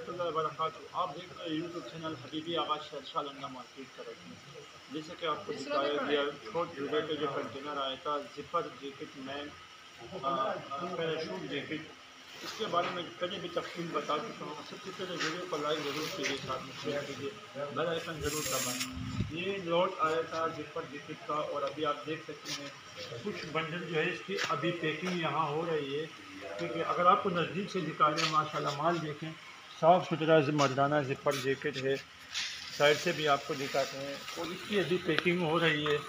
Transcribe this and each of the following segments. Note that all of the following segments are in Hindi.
रहमतुल्लाहि व बरकातुहू। आप देख रहे हैं YouTube channel Habibi Agha Shershah Langa market Karachi. जैसे कि आपको दिखाया गया छोट रिलेटेड जो कंटेनर आया था zipper jacket man parachute jacket, इसके बारे में पहले भी तफसील बता चुका हूँ। सबसे पहले वीडियो को लाइक ज़रूर कीजिए, साथ में शेयर कीजिए, बेल आइकन ज़रूर दबाएँ। ये लॉट आया था जिपर जैकेट का और अभी आप देख सकते हैं कुछ बंडल जो है इसकी अभी पैकिंग यहाँ हो रही है। क्योंकि अगर आपको नज़दीक से दिखा रहे हैं माशाल्लाह माल देखें, साफ़ सुथरा मर्दाना जिपर जैकेट है। साइड से भी आपको दिखाते हैं और इसकी अभी पैकिंग हो रही है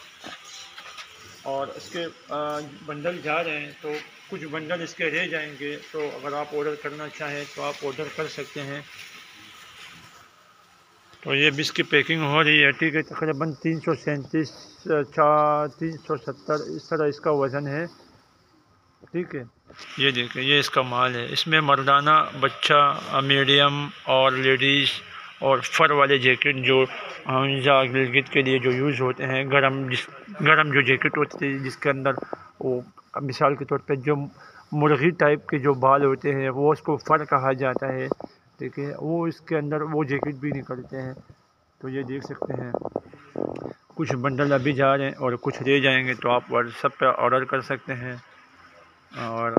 और इसके बंडल जा रहे हैं, तो कुछ बंडल इसके रह जाएंगे। तो अगर आप ऑर्डर करना चाहें तो आप ऑर्डर कर सकते हैं। तो ये भी इसकी पैकिंग हो रही है, ठीक है। तकरीबन 337 370 इस तरह इसका वज़न है, ठीक है। ये देखें, ये इसका माल है। इसमें मर्दाना, बच्चा, मीडियम और लेडीज़ और फर वाले जैकेट जो हंजा गिलगित के लिए जो यूज़ होते हैं, गरम जो जैकेट होती है जिसके अंदर वो मिसाल के तौर पे जो मुर्गी टाइप के जो बाल होते हैं वो उसको फर कहा जाता है, ठीक है। वो इसके अंदर वो जैकेट भी निकलते हैं। तो ये देख सकते हैं कुछ बंडल अभी जा रहे हैं और कुछ रह जाएंगे, तो आप व्हाट्सएप पे ऑर्डर कर सकते हैं। और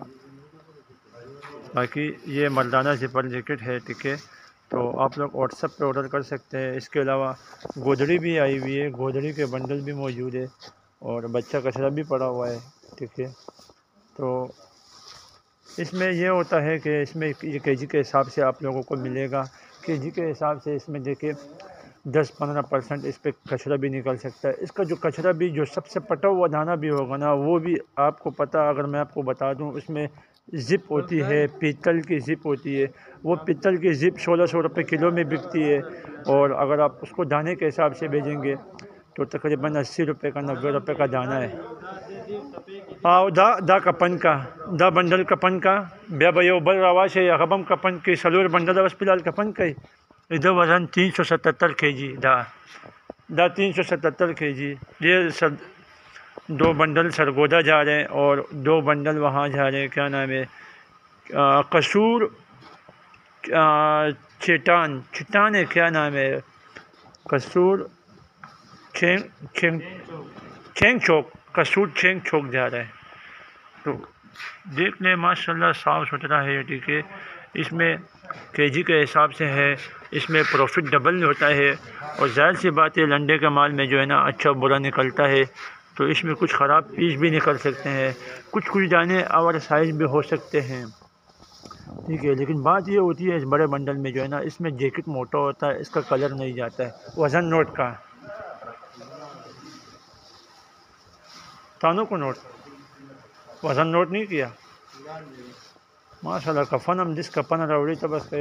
बाकी ये मर्दाना जिपर जैकेट है, ठीक है। तो आप लोग व्हाट्सएप पे ऑर्डर कर सकते हैं। इसके अलावा गोदड़ी भी आई हुई है, गोदड़ी के बंडल भी मौजूद है और बच्चा कचरा भी पड़ा हुआ है, ठीक है। तो इसमें यह होता है कि इसमें ये केजी के हिसाब से आप लोगों को मिलेगा। केजी के हिसाब से इसमें देखिए 10-15% इस पर कचरा भी निकल सकता है। इसका जो कचरा भी जो सबसे पटा हुआ दाना भी होगा ना, वो भी आपको पता, अगर मैं आपको बता दूं, इसमें ज़िप होती है, पीतल की ज़िप होती है। वो पीतल की ज़िप 1600 रुपये किलो में बिकती है और अगर आप उसको दाने के हिसाब से भेजेंगे तो तकरीबन 80 रुपये का 90 रुपये का दाना है। दा कपन का दा बंडल कपन का ब्या भयो बल रवाश है या कपन के सलोर बंडल बस फिलहाल कपन का इधर वज़न 377 kg दा 377 kg। ये सब 2 बंडल सरगोदा जा रहे हैं और 2 बंडल वहाँ जा रहे हैं, क्या नाम है, कसूर चिटान है, क्या नाम है, कसूर छेंग चौक, कसूर छेंग चौक जा रहा है। तो देख लें माशाल्लाह साफ़ सुथरा है, ठीक है। इसमें केजी के हिसाब से है, इसमें प्रॉफिट डबल होता है और ज़ाहिर सी बात है लंडे के माल में जो है ना अच्छा बुरा निकलता है। तो इसमें कुछ ख़राब पीस भी निकल सकते हैं, कुछ दाने और साइज़ भी हो सकते हैं, ठीक है। लेकिन बात ये होती है इस बड़े बंडल में जो है ना, इसमें जैकेट मोटा होता है, इसका कलर नहीं जाता है। वज़न नोट का तानों को नोट वज़न नोट नहीं किया माशाल्लाह। कफन हम जिस कफन रवड़ी तो बस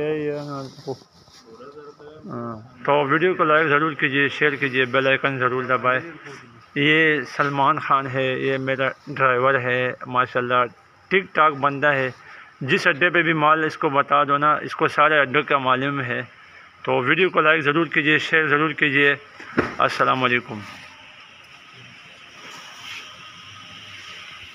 तो वीडियो को लाइक ज़रूर कीजिए, शेयर कीजिए, बेल आइकन ज़रूर दबाएं। ये सलमान खान है, ये मेरा ड्राइवर है माशाल्लाह, ठीक ठाक बंदा है। जिस अड्डे पे भी माल इसको बता दो ना, इसको सारे अड्डे का मालूम है। तो वीडियो को लाइक ज़रूर कीजिए, शेयर ज़रूर कीजिए। अस्सलाम वालेकुम।